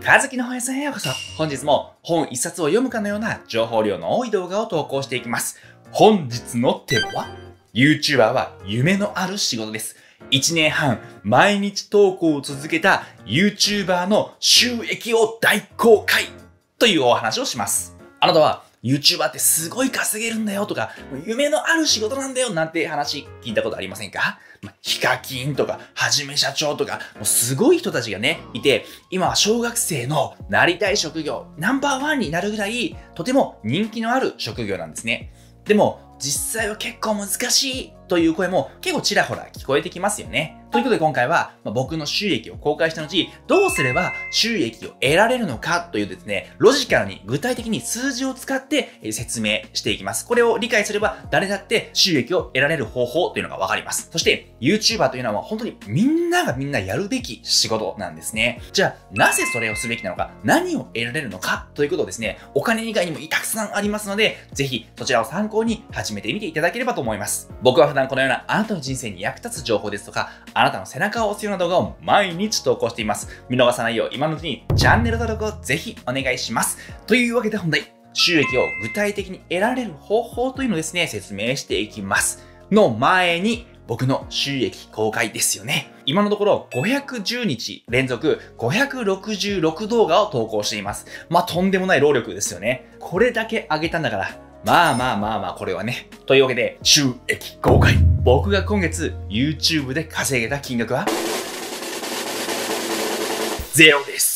かずきの本屋さんへようこそ。本日も本一冊を読むかのような情報量の多い動画を投稿していきます。本日のテーマは YouTuber は夢のある仕事です。1年半毎日投稿を続けた YouTuber の収益を大公開というお話をします。あなたはYouTuber ってすごい稼げるんだよとか、夢のある仕事なんだよなんて話聞いたことありませんか？ヒカキンとか、はじめ社長とか、もうすごい人たちがね、いて、今は小学生のなりたい職業、ナンバーワンになるぐらい、とても人気のある職業なんですね。でも、実際は結構難しいという声も結構ちらほら聞こえてきますよね。ということで今回は、僕の収益を公開した後、どうすれば収益を得られるのかというですね、ロジカルに具体的に数字を使って説明していきます。これを理解すれば誰だって収益を得られる方法というのがわかります。そして YouTuber というのは本当にみんなやるべき仕事なんですね。じゃあなぜそれをすべきなのか、何を得られるのかということをですね、お金以外にもたくさんありますので、ぜひそちらを参考に始めてみていただければと思います。僕は普段このようなあなたの人生に役立つ情報ですとか、あなたの背中を押すような動画を毎日投稿しています。見逃さないよう今のうちにチャンネル登録をぜひお願いします。というわけで本題、収益を具体的に得られる方法というのをですね、説明していきます。の前に、僕の収益公開ですよね。今のところ510日連続566動画を投稿しています。とんでもない労力ですよね。これだけ上げたんだから、これはね。というわけで、収益公開。僕が今月 YouTube で稼げた金額はゼロです。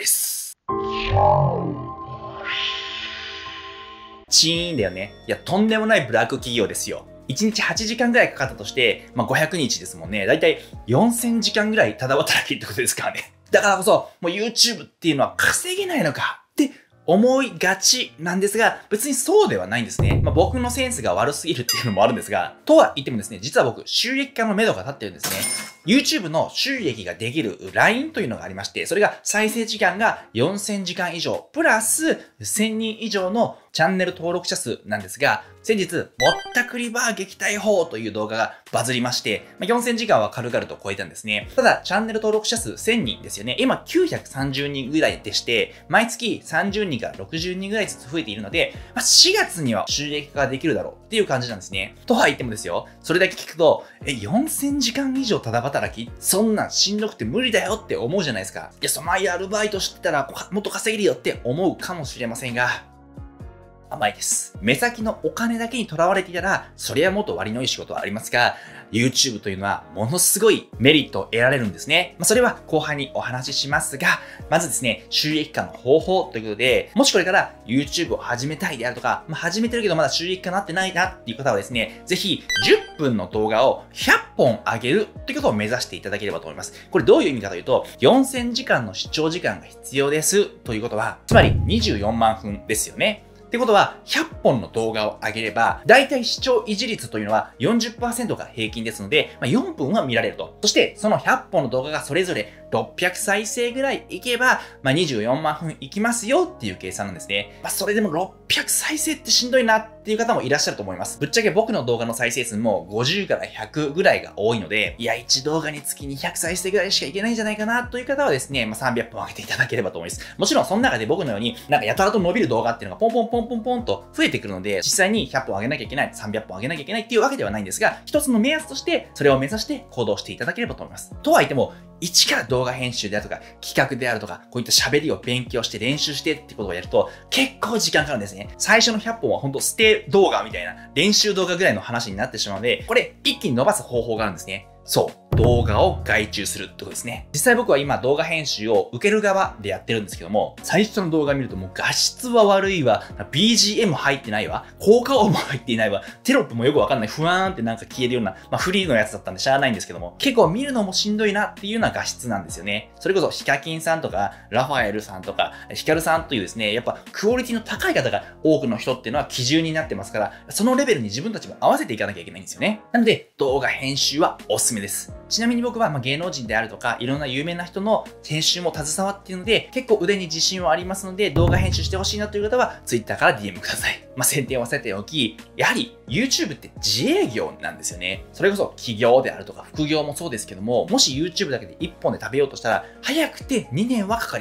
チーンだよね。いや、とんでもないブラック企業ですよ。1日8時間ぐらいかかったとして、500日ですもんね。だいたい4000時間ぐらいただ働きってことですからね。だからこそ、もう YouTube っていうのは稼げないのかって思いがちなんですが、別にそうではないんですね。僕のセンスが悪すぎるっていうのもあるんですが、とは言ってもですね、実は僕、収益化の目処が立ってるんですね。YouTube の収益ができるラインというのがありまして、それが再生時間が4000時間以上、プラス1000人以上のチャンネル登録者数なんですが、先日、ぼったくりバー撃退法という動画がバズりまして、4000時間は軽々と超えたんですね。ただ、チャンネル登録者数1000人ですよね。今930人ぐらいでして、毎月30人から60人ぐらいずつ増えているので、4月には収益化ができるだろうっていう感じなんですね。とは言ってもですよ、それだけ聞くと、4000時間以上ただ働き？そんなんしんどくて無理だよって思うじゃないですか。いや、そのアルバイトしてたらもっと稼げるよって思うかもしれませんが、甘いです。目先のお金だけにとらわれていたら、そりゃもっと割のいい仕事はありますが、YouTube というのはものすごいメリットを得られるんですね。それは後半にお話ししますが、まずですね、収益化の方法ということで、もしこれから YouTube を始めたいであるとか、始めてるけどまだ収益化なってないなっていう方はですね、ぜひ10分の動画を100本上げるということを目指していただければと思います。これどういう意味かというと、4000時間の視聴時間が必要ですということは、つまり24万分ですよね。ってことは、100本の動画を上げれば、だいたい視聴維持率というのは 40% が平均ですので、4分は見られると。そして、その100本の動画がそれぞれ600再生ぐらいいけば、24万分いきますよっていう計算なんですね。それでも600再生ってしんどいなっていう方もいらっしゃると思います。ぶっちゃけ僕の動画の再生数も50から100ぐらいが多いので、いや、1動画につき200再生ぐらいしかいけないんじゃないかなという方はですね、300本上げていただければと思います。もちろんその中で僕のように、やたらと伸びる動画っていうのがポンと増えてくるので、実際に100本上げなきゃいけない、300本上げなきゃいけないっていうわけではないんですが、一つの目安として、それを目指して行動していただければと思います。とは言っても、一から動画編集であるとか、企画であるとか、こういった喋りを勉強して練習してってことをやると、結構時間かかるんですね。最初の100本は本当ステ動画みたいな、練習動画ぐらいの話になってしまうので、これ一気に伸ばす方法があるんですね。そう。動画を外注するってことですね。実際僕は今動画編集を受ける側でやってるんですけども、最初の動画見るともう画質は悪いわ、BGM 入ってないわ、効果音も入っていないわ、テロップもよくわかんない、ふわーんって消えるような、フリーのやつだったんでしゃあないんですけども、結構見るのもしんどいなっていうような画質なんですよね。それこそヒカキンさんとか、ラファエルさんとか、ヒカルさんというですね、やっぱクオリティの高い方が多くの人っていうのは基準になってますから、そのレベルに自分たちも合わせていかなきゃいけないんですよね。なので、動画編集はおすすめです。ちなみに僕は芸能人であるとかいろんな有名な人の編集も携わっているので結構腕に自信はありますので動画編集してほしいなという方は Twitter から DM ください。宣伝はさておき、やはり YouTube って自営業なんですよね。それこそ起業であるとか副業もそうですけども、もし YouTube だけで1本で食べようとしたら早くて2年はかかります。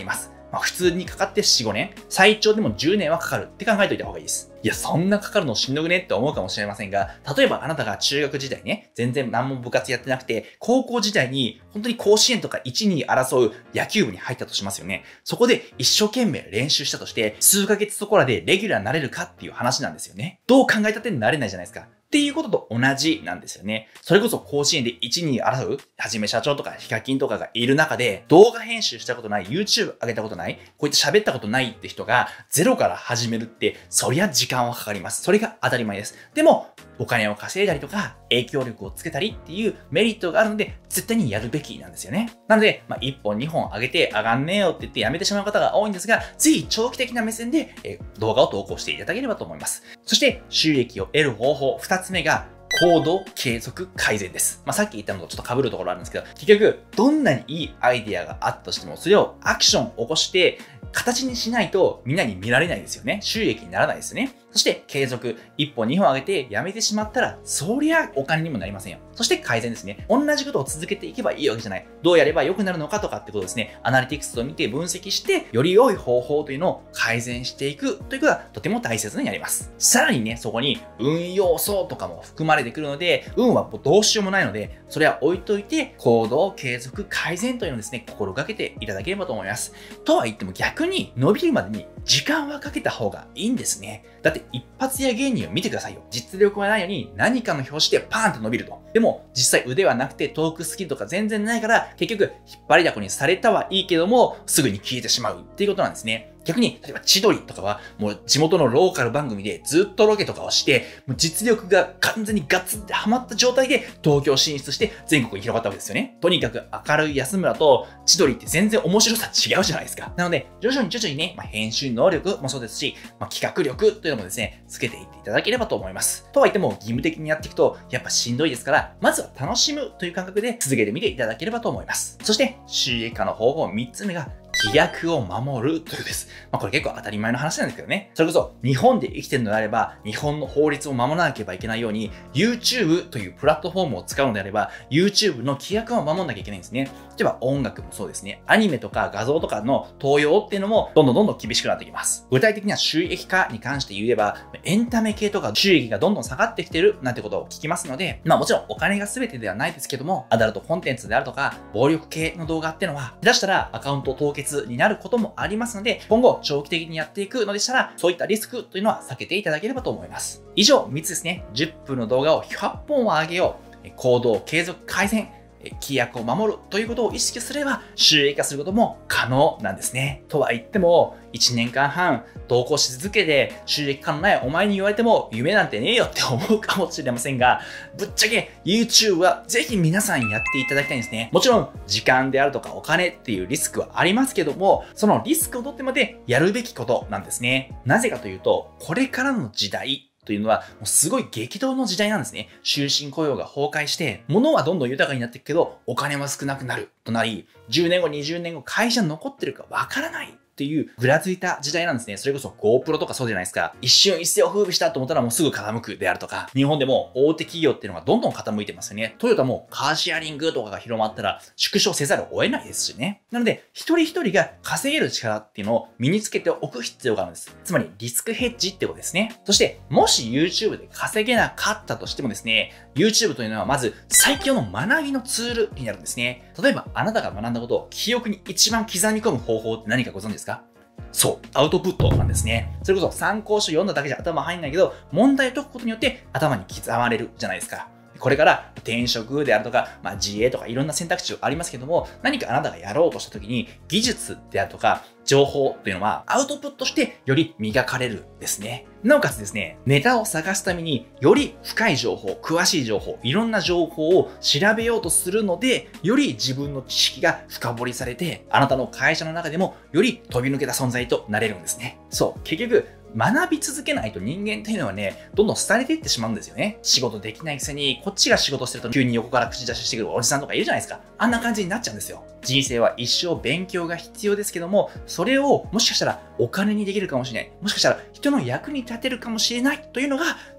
普通にかかって4、5年、最長でも10年はかかるって考えておいた方がいいです。いや、そんなかかるのしんどくねって思うかもしれませんが、例えばあなたが中学時代ね、全然何も部活やってなくて、高校時代に本当に甲子園とか1、2争う野球部に入ったとしますよね。そこで一生懸命練習したとして、数ヶ月そこらでレギュラーになれるかっていう話なんですよね。どう考えたってなれないじゃないですか。っていうことと同じなんですよね。それこそ甲子園で1、2争う、はじめ社長とかヒカキンとかがいる中で、動画編集したことない、YouTube 上げたことない、こういった喋ったことないって人がゼロから始めるって、そりゃ時間はかかります。それが当たり前です。でも、お金を稼いだりとか、影響力をつけたりっていうメリットがあるので、絶対にやるべきなんですよね。なので、1本2本上げて上がんねえよって言ってやめてしまう方が多いんですが、ぜひ長期的な目線で動画を投稿していただければと思います。そして、収益を得る方法、2つ目が、行動継続改善です。さっき言ったのとちょっと被るところあるんですけど、結局、どんなにいいアイディアがあったとしても、それをアクションを起こして、形にしないとみんなに見られないですよね。収益にならないですよね。そして継続、1本2本上げてやめてしまったら、そりゃお金にもなりませんよ。そして改善ですね。同じことを続けていけばいいわけじゃない。どうやれば良くなるのかとかってことですね。アナリティクスを見て分析して、より良い方法というのを改善していくということがとても大切になります。さらにね、そこに運要素とかも含まれてくるので、運はもうどうしようもないので、それは置いといて、行動継続改善というのをですね、心がけていただければと思います。とは言っても逆に伸びるまでに時間はかけた方がいいんですね。だって一発屋芸人を見てくださいよ。実力はないのに何かの拍子でパーンと伸びると。でも実際腕はなくてトークスキルとか全然ないから結局引っ張りだこにされたはいいけどもすぐに消えてしまうっていうことなんですね。逆に、例えば千鳥とかはもう地元のローカル番組でずっとロケとかをして、もう実力が完全にガッツンってハマった状態で東京進出して全国に広がったわけですよね。とにかく明るい安村と千鳥って全然面白さ違うじゃないですか。なので、徐々にね、編集能力もそうですし、企画力というのもですね、つけていっていただければと思います。とはいっても義務的にやっていくとやっぱしんどいですから、まずは楽しむという感覚で続けてみていただければと思います。そして、収益化の方法3つ目が、規約を守るというです。これ結構当たり前の話なんですけどね。それこそ日本で生きてるのであれば、日本の法律を守らなければいけないように、YouTube というプラットフォームを使うのであれば、YouTube の規約を守らなきゃいけないんですね。例えば音楽もそうですね。アニメとか画像とかの盗用っていうのもどんどん厳しくなってきます。具体的には収益化に関して言えば、エンタメ系とか収益がどんどん下がってきてるなんてことを聞きますので、もちろんお金が全てではないですけども、アダルトコンテンツであるとか、暴力系の動画っていうのは、出したらアカウント凍結になることもありますので、今後長期的にやっていくのでしたら、そういったリスクというのは避けていただければと思います。以上3つですね。10分の動画を100本は上げよう。行動継続改善。規約を守るということを意識すれば収益化することも可能なんですね。とは言っても1年間半投稿し続けて収益化のないお前に言われても夢なんてねえよって思うかもしれませんが、ぶっちゃけ YouTube はぜひ皆さんやっていただきたいんですね。もちろん時間であるとかお金っていうリスクはありますけども、そのリスクを取ってまでやるべきことなんですね。なぜかというと、これからの時代というのは、もうすごい激動の時代なんですね。終身雇用が崩壊して、物はどんどん豊かになっていくけど、お金は少なくなるとなり、10年後、20年後、会社残ってるかわからないっていうぐらついた時代なんですね。それこそ GoPro とかそうじゃないですか。一瞬一世を風靡したと思ったらもうすぐ傾くであるとか、日本でも大手企業っていうのがどんどん傾いてますよね。トヨタもカーシェアリングとかが広まったら縮小せざるを得ないですしね。なので、一人一人が稼げる力っていうのを身につけておく必要があるんです。つまりリスクヘッジってことですね。そして、もし YouTube で稼げなかったとしてもですね、YouTube というのはまず最強の学びのツールになるんですね。例えばあなたが学んだことを記憶に一番刻み込む方法って何かご存知ですか？そう、アウトプットなんですね。それこそ参考書読んだだけじゃ頭入んないけど、問題を解くことによって頭に刻まれるじゃないですか。これから転職であるとか、自営とかいろんな選択肢ありますけども、何かあなたがやろうとした時に技術であるとか情報というのはアウトプットしてより磨かれるんですね。なおかつですね、ネタを探すためにより深い情報、詳しい情報、いろんな情報を調べようとするので、より自分の知識が深掘りされて、あなたの会社の中でもより飛び抜けた存在となれるんですね。そう、結局、学び続けないと人間っていうのはね、どんどん廃れていってしまうんですよね。仕事できないくせに、こっちが仕事してると急に横から口出ししてくるおじさんとかいるじゃないですか。あんな感じになっちゃうんですよ。人生は一生勉強が必要ですけども、それをもしかしたらお金にできるかもしれない。もしかしたら人の役に立てるかもしれないというのが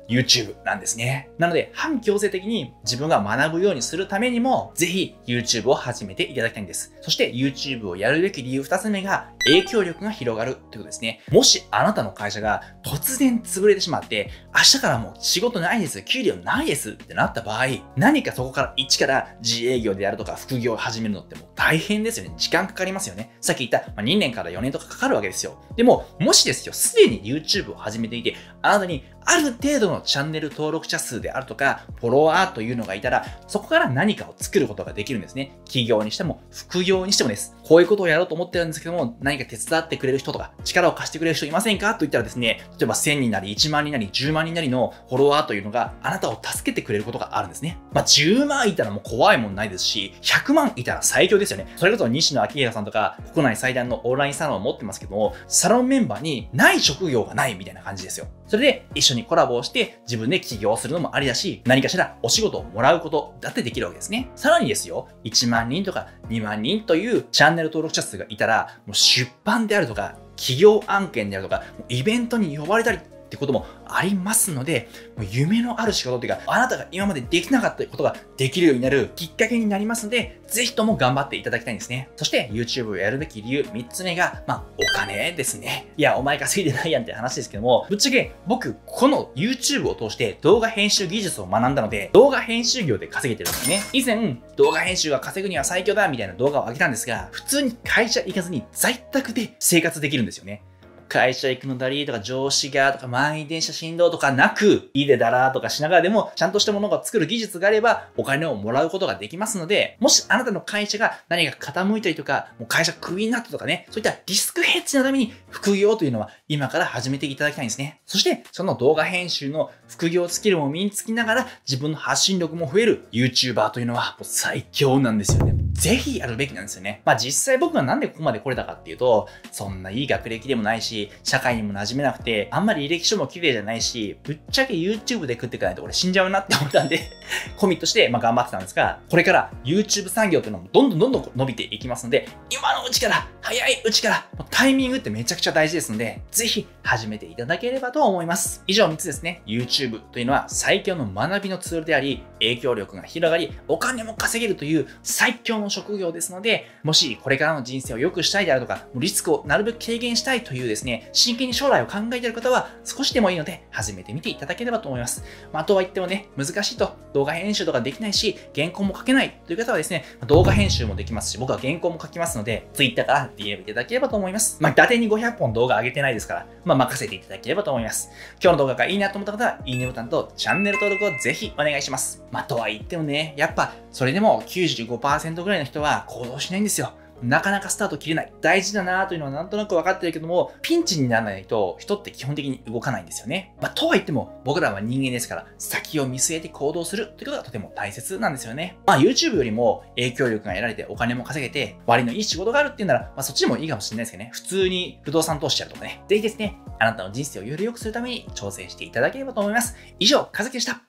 YouTube なんですね。なので、反強制的に自分が学ぶようにするためにも、ぜひ YouTube を始めていただきたいんです。そして YouTube をやるべき理由2つ目が、影響力が広がるということですね。もしあなたの会社が突然潰れてしまって、明日からもう仕事ないです、給料ないですってなった場合、何かそこから一から自営業であるとか副業を始めるのってもう大変ですよね。時間かかりますよね。さっき言った、2年から4年とかかかるわけですよ。でも、もしですよ、すでに YouTube を始めていて、あなたにある程度のチャンネル登録者数であるとか、フォロワーというのがいたら、そこから何かを作ることができるんですね。企業にしても、副業にしてもです。こういうことをやろうと思ってるんですけども、何か手伝ってくれる人とか、力を貸してくれる人いませんかと言ったらですね、例えば1000人なり1万人なり10万人なりのフォロワーというのがあなたを助けてくれることがあるんですね。10万いたらもう怖いもんないですし、100万いたら最強ですよね。それこそ西野昭弘さんとか、国内最大のオンラインサロンを持ってますけども、サロンメンバーにない職業がないみたいな感じですよ。それで一緒にコラボをして自分で起業するのもありだし、何かしらお仕事をもらうことだってできるわけですね。さらにですよ、1万人とか2万人というチャンネル登録者数がいたら、もう出版であるとか、企業案件であるとか、イベントに呼ばれたりってこともありますので、もう夢のある仕事っていうか、あなたが今までできなかったことができるようになるきっかけになりますので、ぜひとも頑張っていただきたいんですね。そして YouTube をやるべき理由3つ目が、お金ですね。いや、お前稼いでないやんって話ですけども、ぶっちゃけ僕、この YouTube を通して動画編集技術を学んだので、動画編集業で稼げてるんですね。以前、動画編集が稼ぐには最強だみたいな動画を上げたんですが、普通に会社行かずに在宅で生活できるんですよね。会社行くのだりとか上司がとか満員電車振動とかなく、家でだらーとかしながらでもちゃんとしたものが作る技術があればお金をもらうことができますので、もしあなたの会社が何か傾いたりとか、もう会社クビになったとかね、そういったリスクヘッジのために副業というのは今から始めていただきたいんですね。そしてその動画編集の副業スキルも身につきながら自分の発信力も増える YouTuber というのはもう最強なんですよね。ぜひやるべきなんですよね。実際僕がなんでここまで来れたかっていうと、そんないい学歴でもないし、社会にも馴染めなくて、あんまり履歴書も綺麗じゃないし、ぶっちゃけ YouTube で食っていかないと俺死んじゃうなって思ったんで、コミットして頑張ってたんですが、これから YouTube 産業というのもどんどん伸びていきますので、今のうちから、早いうちから、タイミングってめちゃくちゃ大事ですので、ぜひ始めていただければと思います。以上3つですね。YouTube というのは最強の学びのツールであり、影響力が広がり、お金も稼げるという最強の職業ですので、もしこれからの人生を良くしたいであるとか、リスクをなるべく軽減したいというですね、真剣に将来を考えている方は少しでもいいので始めてみていただければと思います。とは言ってもね、難しいと動画編集とかできないし、原稿も書けないという方はですね、動画編集もできますし、僕は原稿も書きますので、Twitter から DM いただければと思います。伊達に500本動画上げてないですから、任せていただければと思います。今日の動画がいいなと思った方は、いいねボタンとチャンネル登録をぜひお願いします。とは言ってもね、やっぱそれでも 95% ぐらいの人は行動しないんですよ。なかなかスタート切れない。大事だなというのはなんとなく分かってるけども、ピンチにならないと人って基本的に動かないんですよね。とは言っても僕らは人間ですから、先を見据えて行動するということがとても大切なんですよね。YouTube よりも影響力が得られてお金も稼げて割のいい仕事があるっていうなら、そっちでもいいかもしれないですけどね。普通に不動産投資やるとかね。ぜひですね、あなたの人生をより良くするために挑戦していただければと思います。以上、かずきでした。